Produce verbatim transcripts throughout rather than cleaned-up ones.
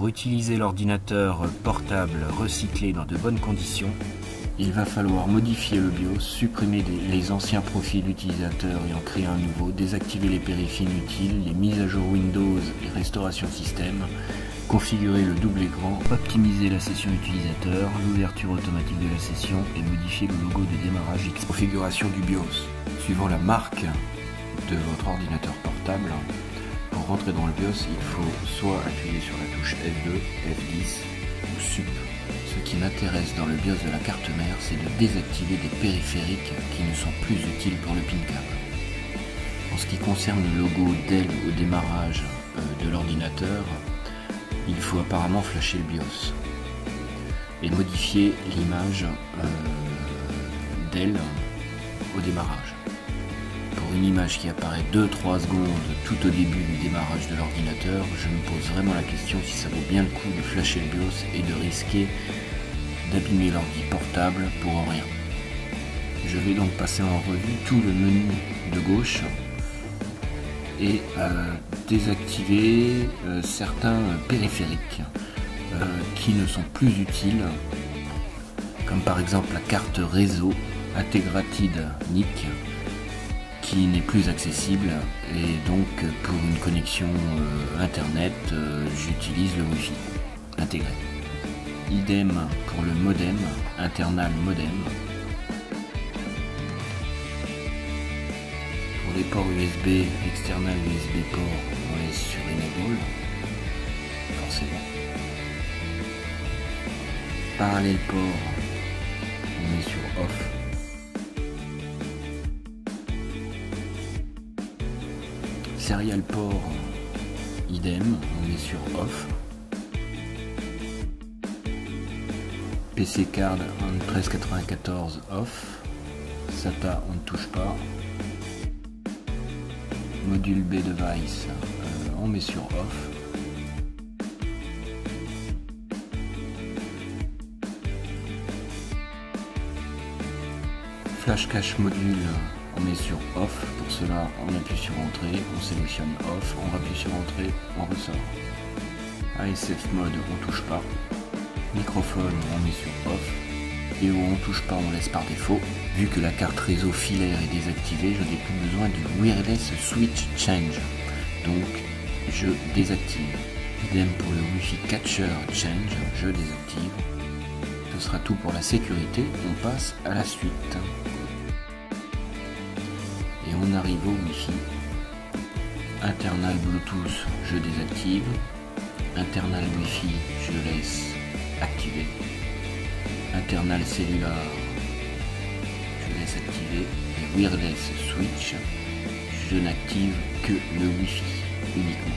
Pour utiliser l'ordinateur portable recyclé dans de bonnes conditions, il va falloir modifier le BIOS, supprimer les anciens profils utilisateurs et en créer un nouveau, désactiver les périphériques inutiles, les mises à jour Windows et restauration système, configurer le double écran, optimiser la session utilisateur, l'ouverture automatique de la session et modifier le logo de démarrage X. Configuration du BIOS. Suivant la marque de votre ordinateur portable, pour rentrer dans le BIOS, il faut soit appuyer sur la touche F deux, F dix ou SUP. Ce qui m'intéresse dans le BIOS de la carte mère, c'est de désactiver des périphériques qui ne sont plus utiles pour le PIN-CAP. En ce qui concerne le logo Dell au démarrage euh, de l'ordinateur, il faut apparemment flasher le BIOS et modifier l'image euh, Dell au démarrage. Pour une image qui apparaît deux à trois secondes tout au début du démarrage de l'ordinateur, je me pose vraiment la question si ça vaut bien le coup de flasher le BIOS et de risquer d'abîmer l'ordi portable pour rien. Je vais donc passer en revue tout le menu de gauche et euh, désactiver euh, certains périphériques euh, qui ne sont plus utiles, comme par exemple la carte réseau Integrated N I C qui n'est plus accessible, et donc pour une connexion euh, internet euh, j'utilise le Wi-Fi intégré. Idem pour le modem, internal modem. Pour les ports U S B, external U S B port, on laisse sur Enable, forcément. Parallèle port, on met sur Off. Serial port, idem, on met sur Off. P C card en treize quatre-vingt-quatorze off, SATA on ne touche pas, module B device euh, on met sur off, flash cache module on met sur off, pour cela on appuie sur entrée, on sélectionne off, on appuie sur entrée, on ressort. A S F mode on touche pas. Microphone, on met sur off, et où on touche pas, on laisse par défaut. Vu que la carte réseau filaire est désactivée, je n'ai plus besoin du wireless switch change, donc je désactive. Idem pour le Wi-Fi catcher change, je désactive. Ce sera tout pour la sécurité, on passe à la suite. Et on arrive au Wi-Fi. Internal Bluetooth, je désactive. Internal Wi-Fi, je laisse activé. Internal cellular, je laisse activer. Et wireless switch, je n'active que le Wi-Fi uniquement.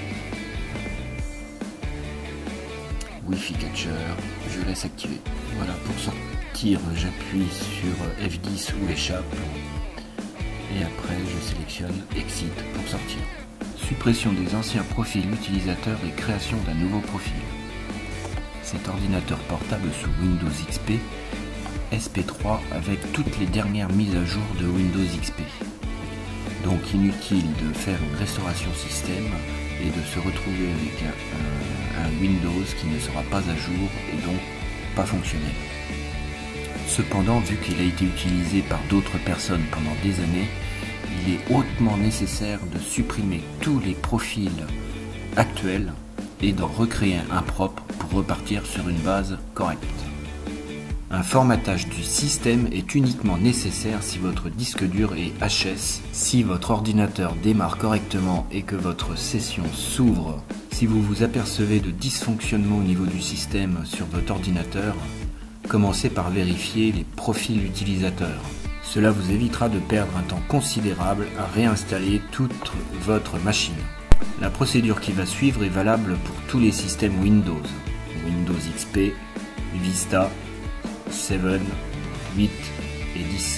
Wi-Fi catcher, je laisse activer. Voilà, pour sortir, j'appuie sur F dix ou échappe. Et après, je sélectionne Exit pour sortir. Suppression des anciens profils utilisateurs et création d'un nouveau profil. Cet ordinateur portable sous Windows X P S P trois avec toutes les dernières mises à jour de Windows X P. Donc inutile de faire une restauration système et de se retrouver avec un, un Windows qui ne sera pas à jour et donc pas fonctionnel. Cependant, vu qu'il a été utilisé par d'autres personnes pendant des années, il est hautement nécessaire de supprimer tous les profils actuels et d'en recréer un propre pour repartir sur une base correcte. Un formatage du système est uniquement nécessaire si votre disque dur est H S, si votre ordinateur démarre correctement et que votre session s'ouvre. Si vous vous apercevez de dysfonctionnements au niveau du système sur votre ordinateur, commencez par vérifier les profils utilisateurs. Cela vous évitera de perdre un temps considérable à réinstaller toute votre machine. La procédure qui va suivre est valable pour tous les systèmes Windows. Windows X P, Vista, sept, huit et dix.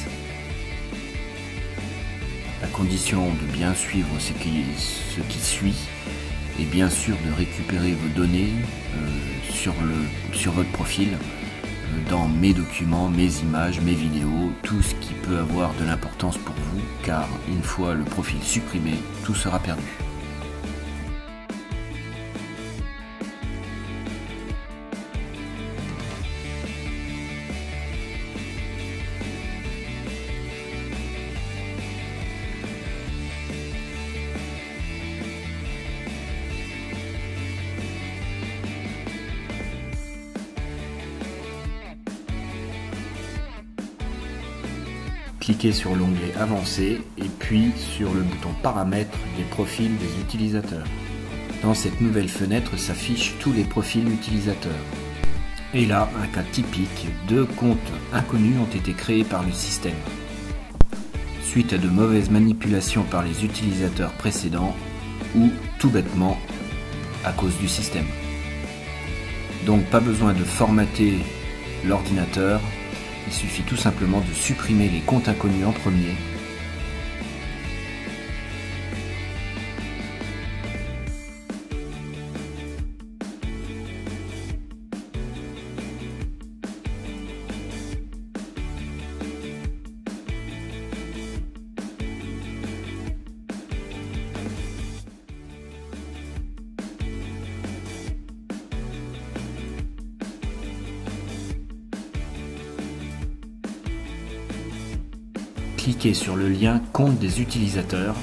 La condition de bien suivre ce qui, ce qui suit est bien sûr de récupérer vos données euh, sur, le, sur votre profil, euh, dans mes documents, mes images, mes vidéos, tout ce qui peut avoir de l'importance pour vous, car une fois le profil supprimé, tout sera perdu. Cliquez sur l'onglet Avancé et puis sur le bouton Paramètres des profils des utilisateurs. Dans cette nouvelle fenêtre s'affichent tous les profils utilisateurs. Et là, un cas typique, deux comptes inconnus ont été créés par le système, suite à de mauvaises manipulations par les utilisateurs précédents ou tout bêtement à cause du système. Donc pas besoin de formater l'ordinateur, il suffit tout simplement de supprimer les comptes inconnus en premier. Cliquez sur le lien Compte des utilisateurs.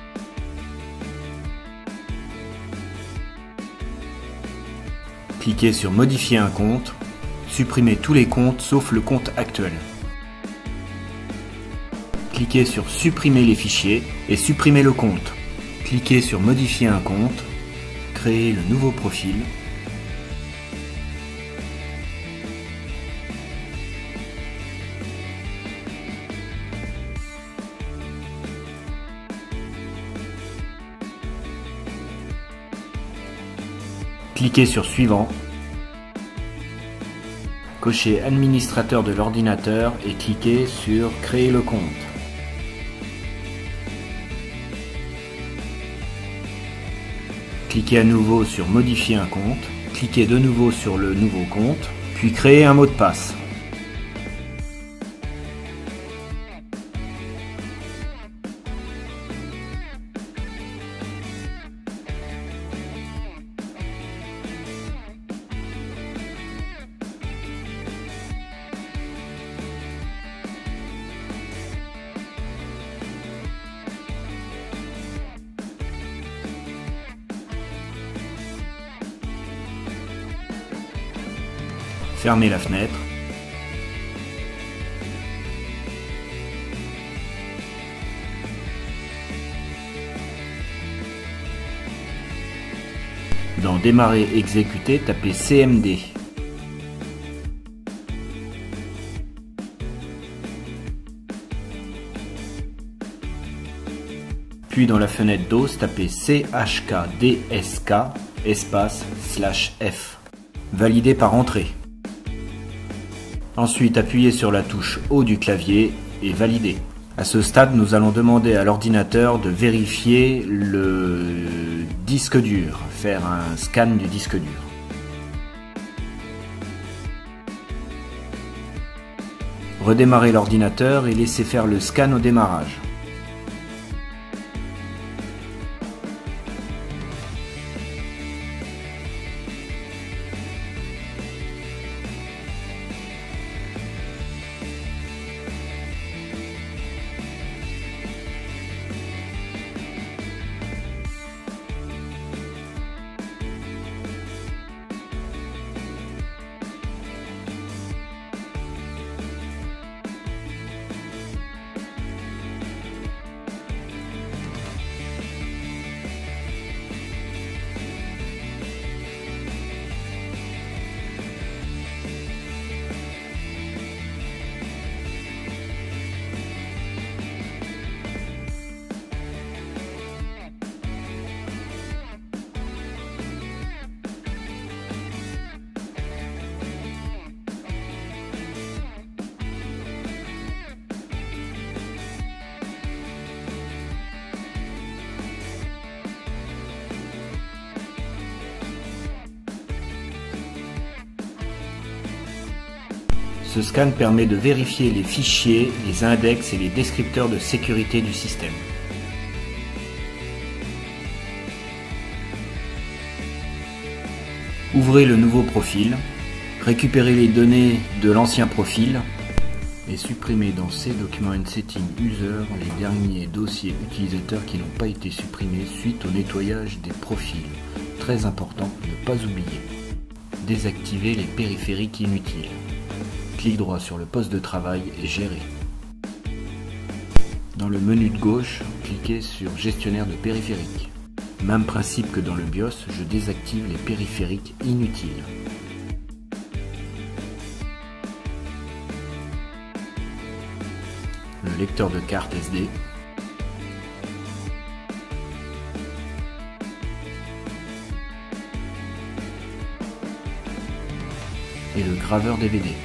Cliquez sur Modifier un compte. Supprimez tous les comptes sauf le compte actuel. Cliquez sur Supprimer les fichiers et supprimez le compte. Cliquez sur Modifier un compte. Créez le nouveau profil. Cliquez sur Suivant, cochez Administrateur de l'ordinateur et cliquez sur Créer le compte. Cliquez à nouveau sur Modifier un compte, cliquez de nouveau sur le nouveau compte, puis créez un mot de passe. Fermez la fenêtre. Dans Démarrer, exécuter, tapez C M D. Puis dans la fenêtre D O S, tapez C H K D S K espace slash F. Validé par entrée. Ensuite, appuyez sur la touche haut du clavier et validez. À ce stade, nous allons demander à l'ordinateur de vérifier le disque dur, faire un scan du disque dur. Redémarrez l'ordinateur et laissez faire le scan au démarrage. Ce scan permet de vérifier les fichiers, les index et les descripteurs de sécurité du système. Ouvrez le nouveau profil, récupérez les données de l'ancien profil et supprimez dans C Document and Setting User les derniers dossiers utilisateurs qui n'ont pas été supprimés suite au nettoyage des profils. Très important, ne pas oublier. Désactivez les périphériques inutiles. Clic droit sur le poste de travail et gérer. Dans le menu de gauche, cliquez sur Gestionnaire de périphériques. Même principe que dans le BIOS, je désactive les périphériques inutiles. Le lecteur de carte S D. Et le graveur D V D.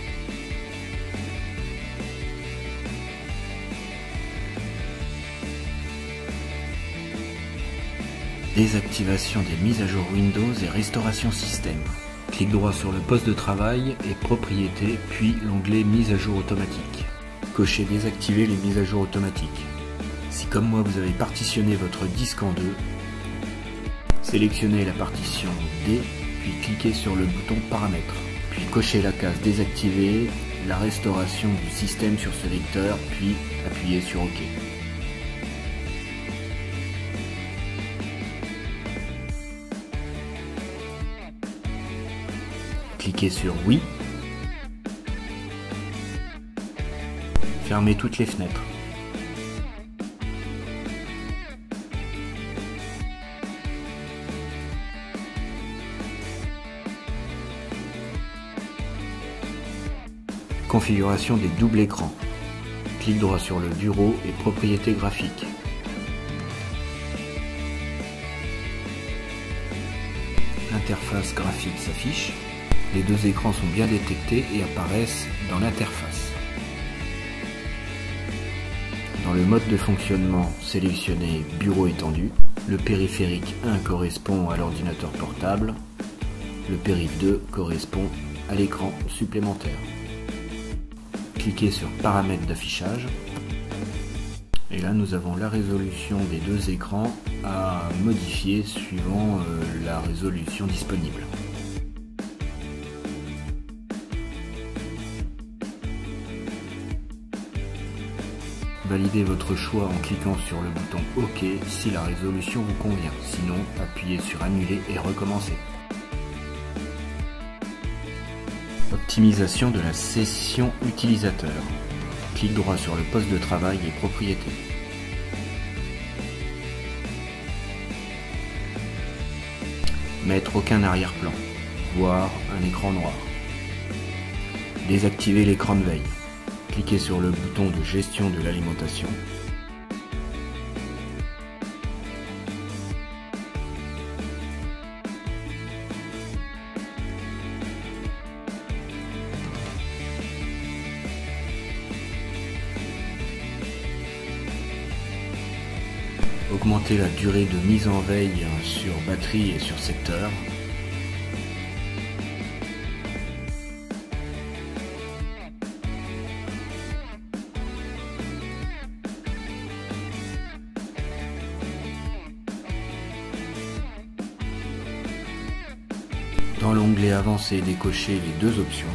Désactivation des mises à jour Windows et restauration système. Clic droit sur le poste de travail et propriétés, puis l'onglet mise à jour automatique. Cochez désactiver les mises à jour automatiques. Si comme moi vous avez partitionné votre disque en deux, sélectionnez la partition D, puis cliquez sur le bouton paramètres. Puis cochez la case désactiver la restauration du système sur ce lecteur, puis appuyez sur OK. Cliquez sur oui. Fermez toutes les fenêtres. Configuration des doubles écrans. Clic droit sur le bureau et propriétés graphiques. L'interface graphique s'affiche. Les deux écrans sont bien détectés et apparaissent dans l'interface. Dans le mode de fonctionnement, sélectionnez Bureau étendu. Le périphérique un correspond à l'ordinateur portable. Le périph' deux correspond à l'écran supplémentaire. Cliquez sur Paramètres d'affichage. Et là, nous avons la résolution des deux écrans à modifier suivant euh, la résolution disponible. Validez votre choix en cliquant sur le bouton OK si la résolution vous convient. Sinon, appuyez sur Annuler et recommencer. Optimisation de la session utilisateur. Clic droit sur le poste de travail et propriétés. Mettre aucun arrière-plan, voire un écran noir. Désactiver l'écran de veille. Cliquez sur le bouton de gestion de l'alimentation. Augmentez la durée de mise en veille sur batterie et sur secteur. Dans l'onglet Avancé, décochez les deux options.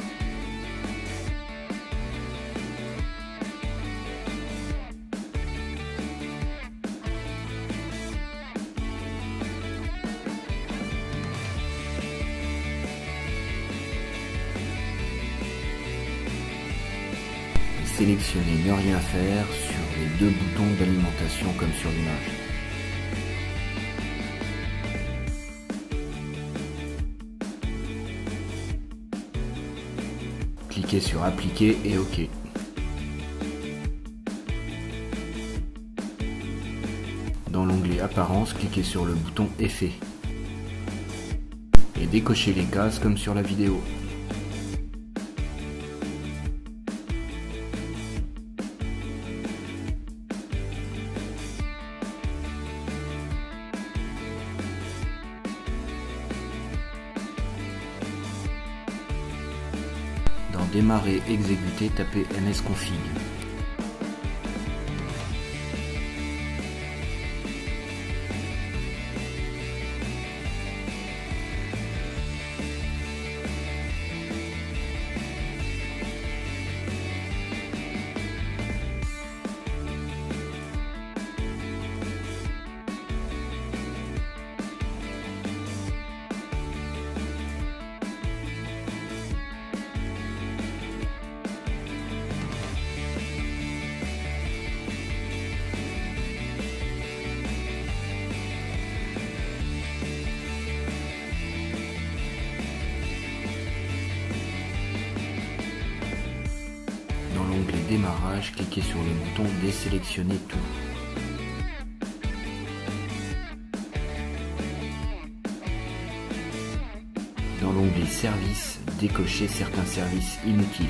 Sélectionnez Ne rien faire sur les deux boutons d'alimentation comme sur l'image. Cliquez sur Appliquer et OK. Dans l'onglet Apparence, cliquez sur le bouton Effet et décochez les cases comme sur la vidéo. Dans Démarrer, exécuter, tapez msconfig. démarrage, cliquez sur le bouton Désélectionner tout. Dans l'onglet Services, décochez certains services inutiles.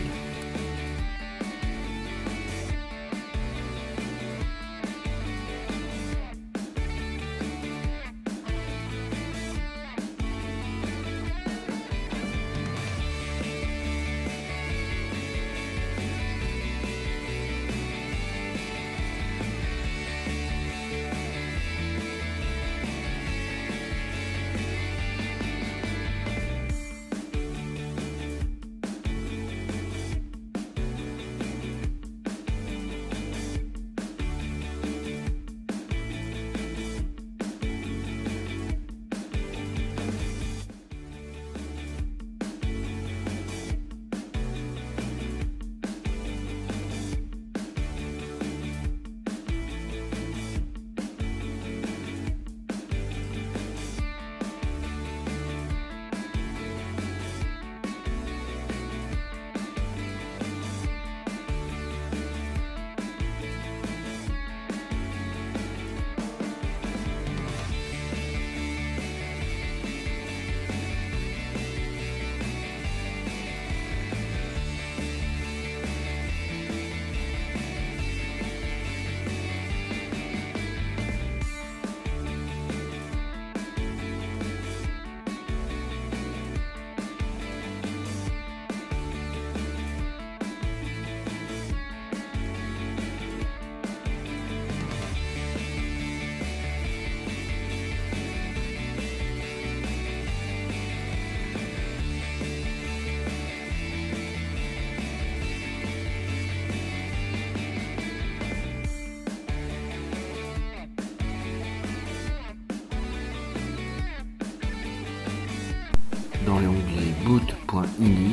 Dans l'onglet boot.ini,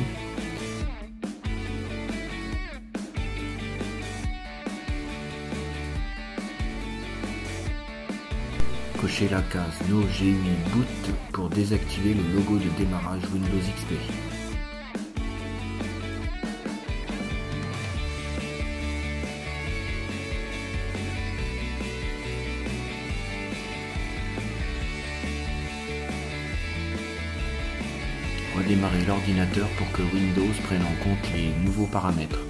cochez la case No G U I Boot pour désactiver le logo de démarrage Windows X P. Redémarrer l'ordinateur pour que Windows prenne en compte les nouveaux paramètres.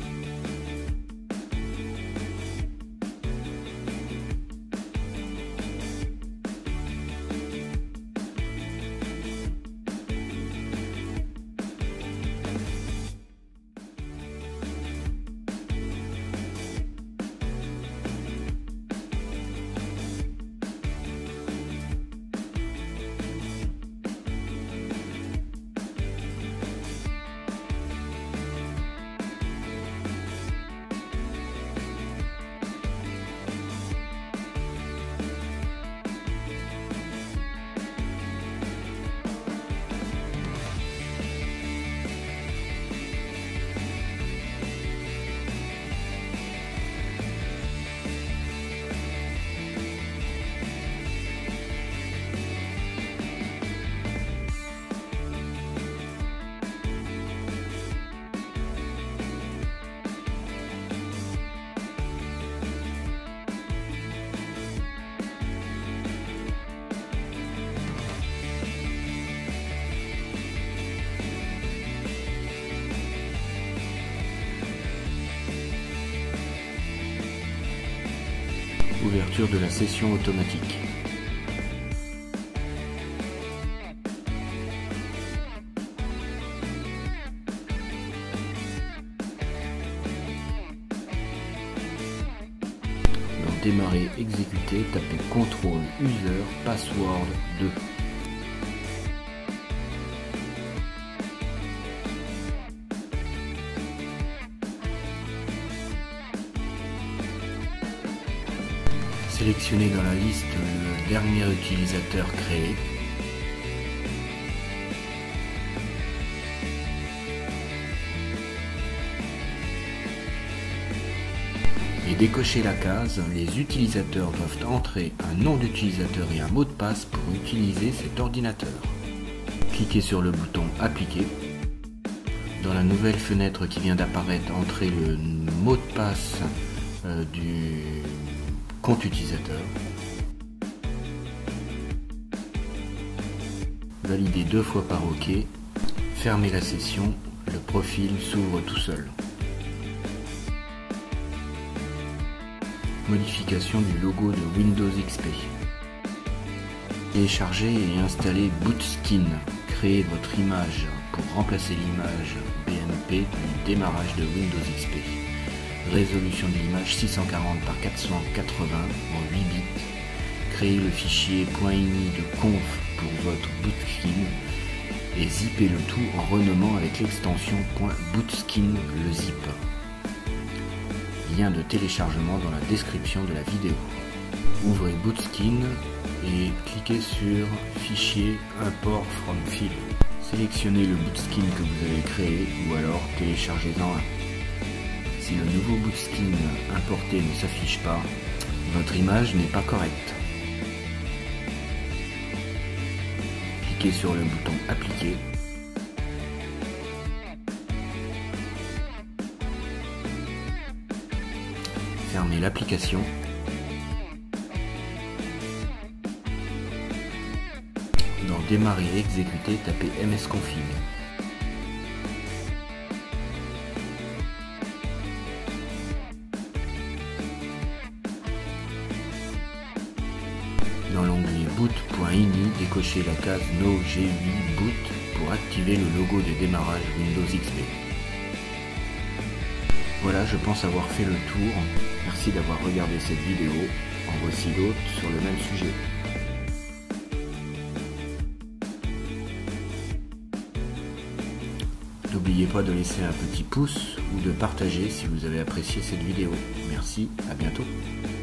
Ouverture de la session automatique. Dans Démarrer, exécuter, tapez contrôle user password deux. Sélectionnez dans la liste le dernier utilisateur créé. Et décochez la case « Les utilisateurs doivent entrer un nom d'utilisateur et un mot de passe pour utiliser cet ordinateur ». Cliquez sur le bouton « Appliquer ». Dans la nouvelle fenêtre qui vient d'apparaître, entrez le mot de passe euh, du compte utilisateur. Validez deux fois par OK. Fermez la session. Le profil s'ouvre tout seul. Modification du logo de Windows X P. Téléchargez et installez Bootskin. Créez votre image pour remplacer l'image B M P du démarrage de Windows X P. Résolution de l'image six cent quarante par quatre cent quatre-vingts en huit bits. Créez le fichier .ini de conf pour votre Bootskin et zippez le tout en renommant avec l'extension .bootskin le zip. Lien de téléchargement dans la description de la vidéo. Ouvrez Bootskin et cliquez sur Fichier Import from File. Sélectionnez le Bootskin que vous avez créé ou alors téléchargez-en un. Si le nouveau Bootskin importé ne s'affiche pas, votre image n'est pas correcte. Cliquez sur le bouton Appliquer. Fermez l'application. Dans Démarrer et exécuter, tapez msconfig. Dans l'onglet boot.ini, décochez la case No G huit Boot pour activer le logo de démarrage Windows X P. Voilà, je pense avoir fait le tour. Merci d'avoir regardé cette vidéo. En voici d'autres sur le même sujet. N'oubliez pas de laisser un petit pouce ou de partager si vous avez apprécié cette vidéo. Merci, à bientôt.